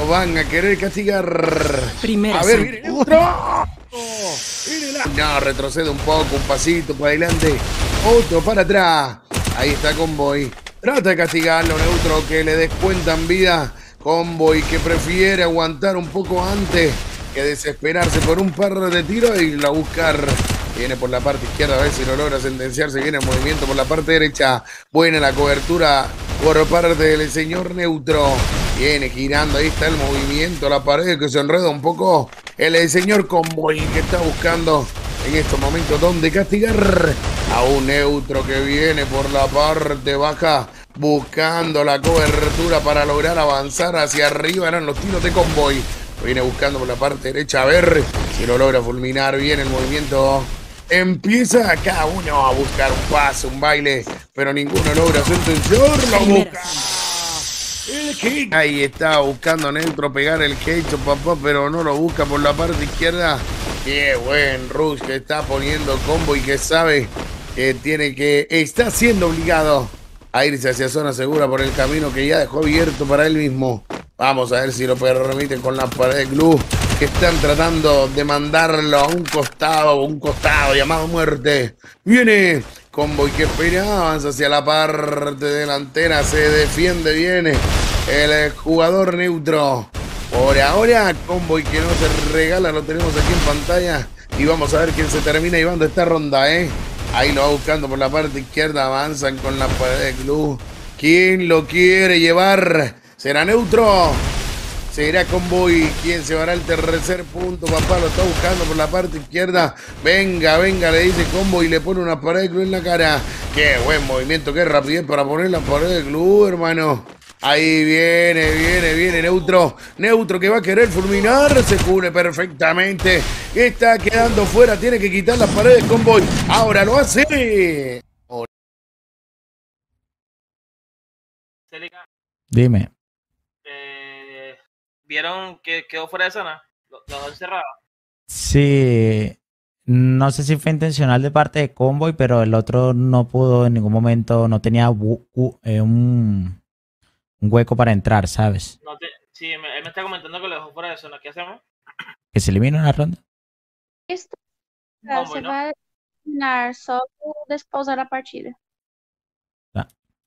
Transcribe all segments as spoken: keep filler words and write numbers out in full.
Lo van a querer castigar. Primera a ver, sangre. viene Neutro. No, retrocede un poco, un pasito para adelante. Otro para atrás. Ahí está Convoy. Trata de castigarlo, Neutro, que le descuentan vida. Convoy que prefiere aguantar un poco antes que desesperarse por un par de tiros y la buscar. Viene por la parte izquierda, a ver si lo logra sentenciarse. Viene el movimiento por la parte derecha. Buena la cobertura por parte del señor Neutro. Viene girando, ahí está el movimiento, la pared que se enreda un poco. El señor Convoy que está buscando en estos momentos donde castigar a un Neutro que viene por la parte baja buscando la cobertura para lograr avanzar hacia arriba. Eran los tiros de Convoy. Viene buscando por la parte derecha a ver si lo logra fulminar bien el movimiento. Empieza cada uno a buscar un pase, un baile, pero ninguno logra sentenciarlo. Busca el kick. Ahí está buscando Neutro pegar el quecho, papá, pero no lo busca por la parte izquierda. Qué buen rush que está poniendo Convoy, que sabe que tiene que, está siendo obligado a irse hacia zona segura por el camino que ya dejó abierto para él mismo. Vamos a ver si lo permiten con la pared de glue, que están tratando de mandarlo a un costado, un costado llamado muerte. Viene Convoy que espera, avanza hacia la parte delantera, se defiende bien el jugador Neutro. Por ahora, Convoy que no se regala, lo tenemos aquí en pantalla. Y vamos a ver quién se termina llevando esta ronda, ¿eh? Ahí lo va buscando por la parte izquierda, avanzan con la pared de club. ¿Quién lo quiere llevar? ¿Será Neutro? ¿Será Convoy? ¿Quién se llevará el tercer punto? Papá lo está buscando por la parte izquierda. Venga, venga, le dice Convoy y le pone una pared de club en la cara. Qué buen movimiento, qué rapidez para poner la pared de club, hermano. Ahí viene, viene, viene Neutro. Neutro que va a querer fulminar. Se cubre perfectamente. Está quedando fuera. Tiene que quitar las paredes Convoy. Ahora lo hace. Dime. Eh, ¿Vieron que quedó fuera de zona? ¿Los dos encerrados? Sí. No sé si fue intencional de parte de Convoy, pero el otro no pudo en ningún momento. No tenía uh, uh, eh, un... un hueco para entrar, ¿sabes? No te, sí, me, él me está comentando que lo dejó fuera de zona. ¿Qué hacemos? Que se elimina una ronda. Esto Convoy, se ¿no? vai eliminar só desde pausar a partida. Ah.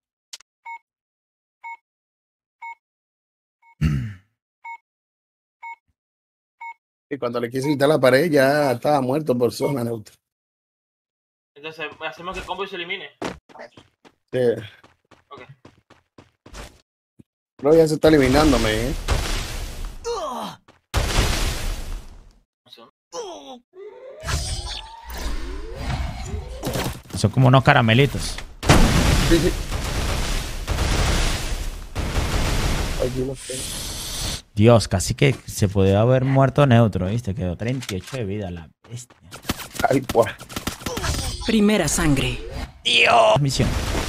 Y cuando le quise quitar la pared ya estaba muerto por zona, Neutro. Entonces, hacemos que Convoy se elimine. Sí. Ok. Pero ya se está eliminándome, ¿eh? Son como unos caramelitos. Sí, sí. Aquí los tengo. Dios, casi que se puede haber muerto Neutro, ¿viste? Quedó treinta y ocho de vida, la bestia. Ay, pues. Primera sangre. Dios. Misión.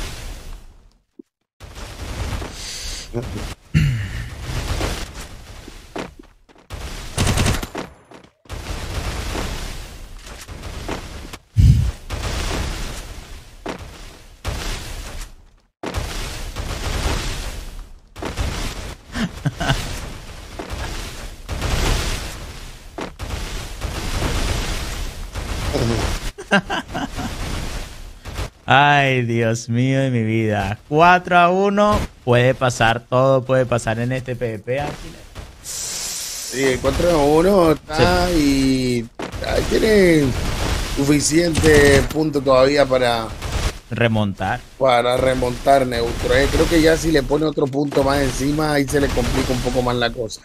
Ay, Dios mío de mi vida. cuatro a uno. Puede pasar todo, puede pasar en este PvP. Sí, cuatro a uno está sí. Y ahí tiene suficiente punto todavía para remontar. Para remontar Neutro. Eh. Creo que ya si le pone otro punto más encima, ahí se le complica un poco más la cosa.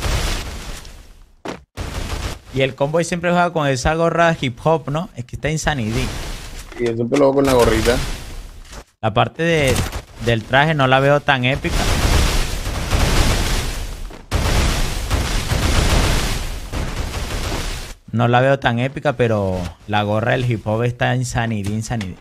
Y el Convoy siempre juega con esa gorra hip hop, ¿no? Es que está Insanity. Y yo siempre lo hago con la gorrita. La parte de, del traje no la veo tan épica. No la veo tan épica, pero la gorra del hip hop está Insanity, Insanity.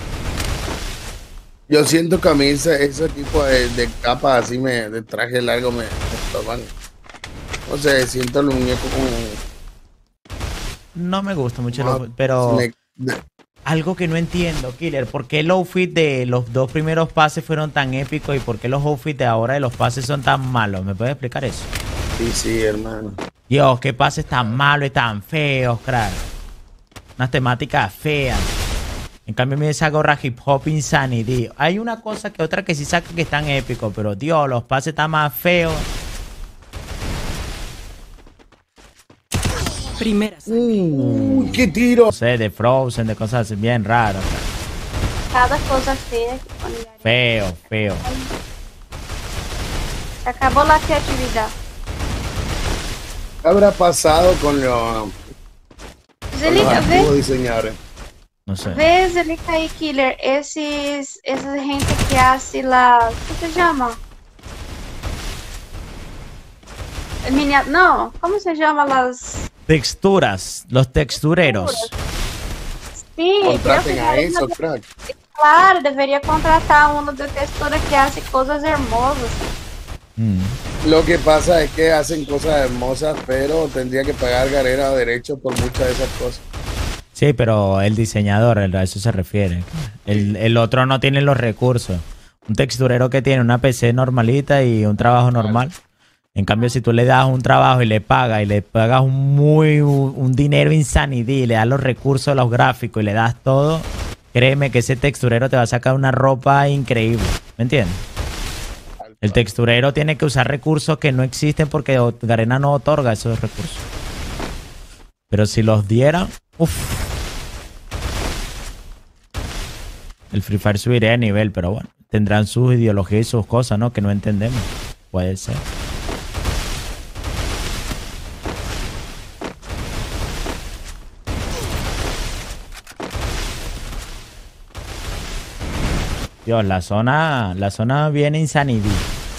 Yo siento que a mí ese, ese tipo de, de capas así, me, de traje largo me, me toman. No sé, siento el muñeco como... No me gusta mucho, no, el, pero... Me, de... Algo que no entiendo, Killer, ¿por qué los outfits de los dos primeros pases fueron tan épicos y por qué los outfits de ahora de los pases son tan malos? ¿Me puedes explicar eso? Sí, sí, hermano. Dios, qué pases tan malos y tan feos, crack. Unas temáticas feas. En cambio, a mí esa gorra hip hop insanity. Hay una cosa que otra que sí saca que están épicos, pero Dios, los pases están más feos. Primera sangre. Uy, qué tiro. No sé, de Frozen, de cosas así bien raras. Cada cosa fea que ponen. Feo, feo. Se acabó la creatividad. ¿Qué habrá pasado con, lo, con los Zelica, antiguos ve, diseñadores? No sé. ve, Zelica y Killer, esses, esa gente que hace la, ¿qué se llama? Minia- no, ¿cómo se llama las? Texturas, los textureros. Sí, creo Contraten que a debería- esos, crack. claro, debería contratar a uno de textura que hace cosas hermosas. Mm. Lo que pasa es que hacen cosas hermosas, pero tendría que pagar Garera derecho por muchas de esas cosas. Sí, pero el diseñador, a eso se refiere. El, el otro no tiene los recursos. Un texturero que tiene una P C normalita y un trabajo normal. En cambio, si tú le das un trabajo y le pagas, y le pagas un muy un, un dinero insanity, y le das los recursos, los gráficos y le das todo, créeme que ese texturero te va a sacar una ropa increíble. ¿Me entiendes? El texturero tiene que usar recursos que no existen porque Garena no otorga esos recursos. Pero si los diera, uff. El Free Fire subiría de nivel, pero bueno, tendrán sus ideologías y sus cosas, ¿no? Que no entendemos. Puede ser. Dios, la zona, la zona viene insanity.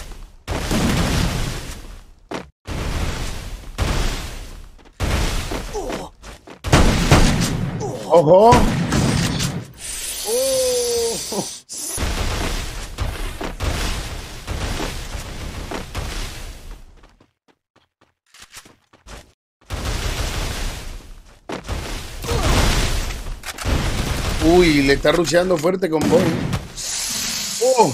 ¡Ojo! ¡Oh! Uy, le está rusheando fuerte con Boy. ¡Oh!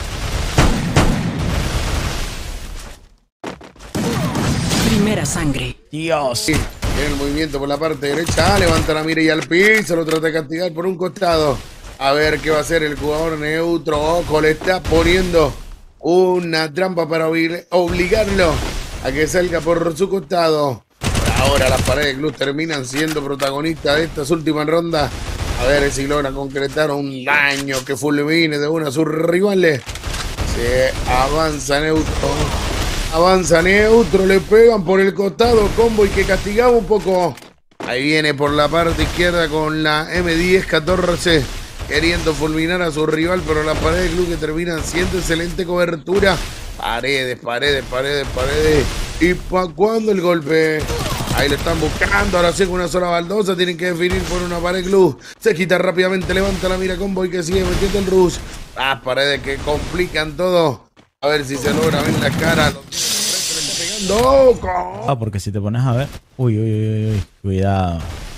Primera sangre. Dios. Sí, tiene el movimiento por la parte derecha. Levanta la mira y al piso. Lo trata de castigar por un costado. A ver qué va a hacer el jugador neutro. Ojo, le está poniendo una trampa para obli- obligarlo a que salga por su costado. Por ahora las paredes Club terminan siendo protagonistas de estas últimas rondas. A ver si logra concretar un daño que fulmine de una a sus rivales. Se avanza neutro. Avanza neutro, le pegan por el costado, combo y que castigaba un poco. Ahí viene por la parte izquierda con la M diez catorce, queriendo fulminar a su rival, pero las paredes de club que terminan siendo excelente cobertura. Paredes, paredes, paredes, paredes. ¿Y para cuándo el golpe? Ahí lo están buscando, ahora sí con una sola baldosa, tienen que definir por una pared club. Se quita rápidamente, levanta la mira combo y que sigue metiendo el rush. Las paredes que complican todo. A ver si se logra ver la cara. No, Ah, porque si te pones a ver. Uy, uy, uy, uy. Cuidado.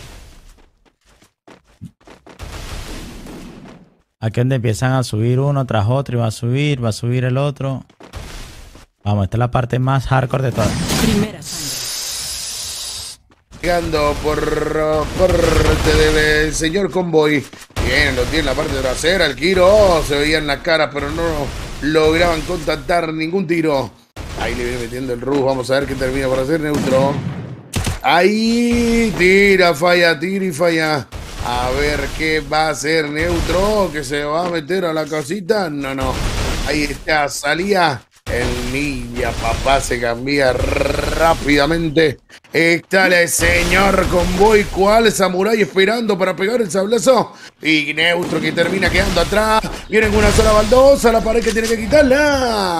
Aquí es donde empiezan a subir uno tras otro y va a subir, va a subir el otro. Vamos, esta es la parte más hardcore de todas. Primera sangre. llegando por parte del señor Convoy. Bien, lo tiene en la parte trasera. El Kiro oh, se veía en la cara, pero no lograban contactar ningún tiro. Ahí le viene metiendo el Rus. Vamos a ver qué termina por hacer neutro. Ahí tira, falla, tira y falla. A ver qué va a hacer neutro. Que se va a meter a la casita. No, no. Ahí está, salía. El ninja, papá, se cambia rápidamente. Está el señor Convoy, cual Samurai esperando para pegar el sablazo. Y neutro que termina quedando atrás. Viene con una sola baldosa, la pared que tiene que quitarla.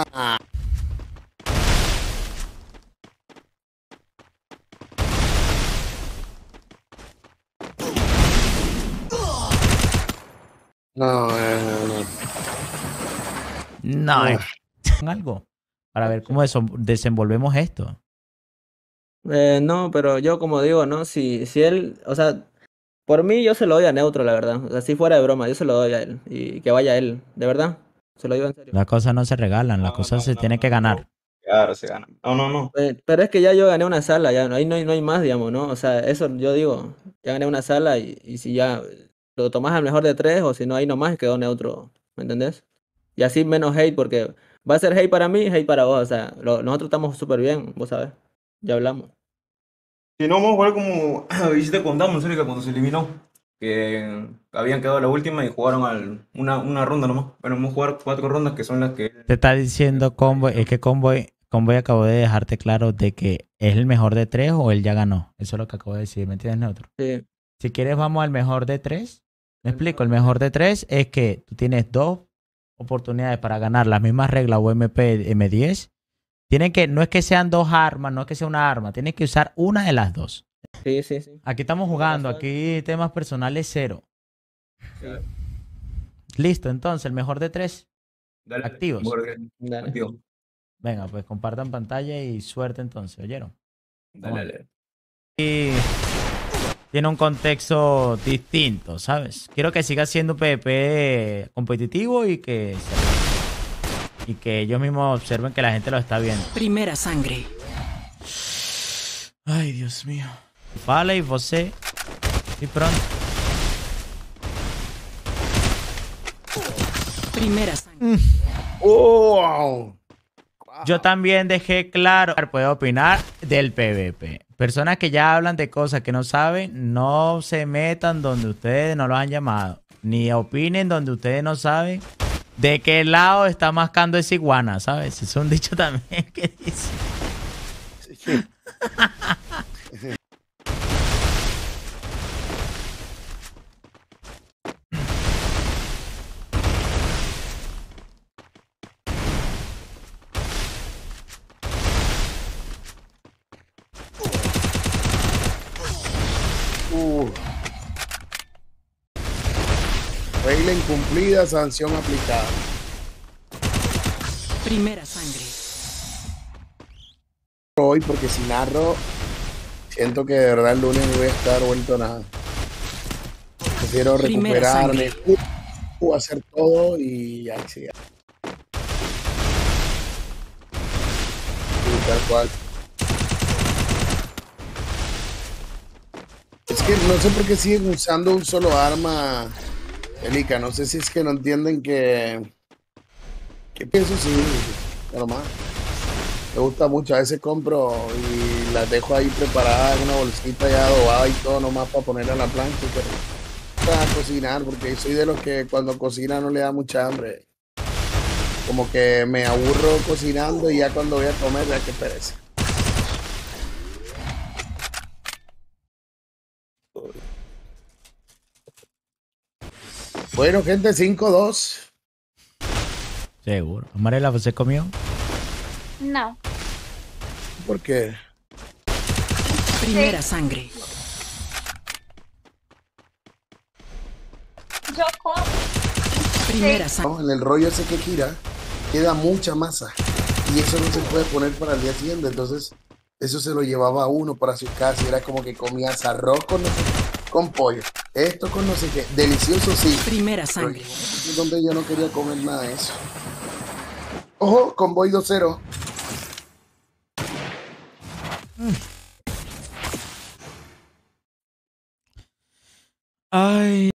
No, no, no. No, es algo para ver cómo deso- desenvolvemos esto. Eh, no, pero yo como digo, ¿no? Si, si él, o sea, por mí yo se lo doy a Neutro, la verdad. O sea, si fuera de broma, yo se lo doy a él. Y que vaya él, de verdad. Se lo digo en serio. Las cosas no se regalan, las No, cosas no, se no, tienen no, que no. ganar. Claro, se gana. No, no, no. Eh, Pero es que ya yo gané una sala, ya ahí no hay, no hay más, digamos, ¿no? O sea, eso yo digo, ya gané una sala y, y si ya lo tomás al mejor de tres o si no, ahí nomás quedó neutro, ¿me entendés? Y así menos hate, porque va a ser hate para mí, hate para vos, o sea, lo- nosotros estamos súper bien, vos sabés, ya hablamos. Si no, vamos a jugar como visita con Damon, Erika, cuando se eliminó. Que habían quedado la última y jugaron al, una, una ronda nomás. Bueno, vamos a jugar cuatro rondas que son las que... Te está diciendo Convoy, es que Convoy, Convoy acabó de dejarte claro de que es el mejor de tres o él ya ganó. Eso es lo que acabo de decir, ¿me entiendes, Neutro? Sí, Si quieres vamos al mejor de tres. Me explico, el mejor de tres es que tú tienes dos oportunidades para ganar las mismas reglas o M P M diez. Tienen que, no es que sean dos armas, no es que sea una arma, tienes que usar una de las dos. sí, sí, sí. Aquí estamos jugando, aquí temas personales cero. Sí. Listo, entonces, el mejor de tres. Dale, dale. Activos. Bueno, Dale. activo. Venga, pues compartan pantalla y suerte entonces, ¿oyeron? Dale, dale. Y tiene un contexto distinto, ¿sabes? Quiero que siga siendo un PvP competitivo y que y que ellos mismos observen que la gente lo está viendo. Primera sangre. Ay, Dios mío. Vale, y você. Y pronto. Primera sangre. ¡Wow! Yo también dejé claro, puedo opinar del PvP. Personas que ya hablan de cosas que no saben, no se metan donde ustedes no lo han llamado. Ni opinen donde ustedes no saben de qué lado está mascando esa iguana, ¿sabes? Es un dicho también que dice. Uh. Regla incumplida, sanción aplicada. Primera sangre. Hoy, porque si narro, siento que de verdad el lunes no voy a estar vuelto nada. Prefiero Primera recuperarme, sangre. uh, hacer todo y ya, sí, ya. Sí, tal cual. Es que no sé por qué siguen usando un solo arma, Elica. No sé si es que no entienden que... que pienso sí, normal. Me gusta mucho. A veces compro y las dejo ahí preparadas en una bolsita ya adobada y todo, nomás para ponerla en la plancha. Pero para cocinar, porque soy de los que cuando cocina no le da mucha hambre. Como que me aburro cocinando y ya cuando voy a comer, ya que pereza. Bueno, gente, cinco dos. Seguro. Amarela, ¿você comió? Não. ¿Por qué? Primera sangre. Yo como. Primera sangre. No, en el rollo ese que gira, queda mucha masa. Y eso no se puede poner para el día siguiente. Entonces, eso se lo llevaba uno para su casa. Y era como que comías arroz con, no sé, con pollo. Esto con no sé qué. Delicioso, sí. Primera Pero sangre. llegó un punto donde yo no quería comer nada de eso. Ojo, Convoy dos cero. Ay.